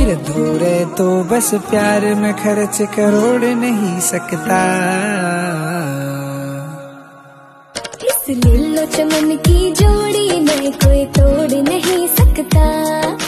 हीर धूरे तो बस प्यार में खर्च करोड़ नहीं सकता। इस लीलो चमन की जोड़ी में कोई तोड़ नहीं सकता।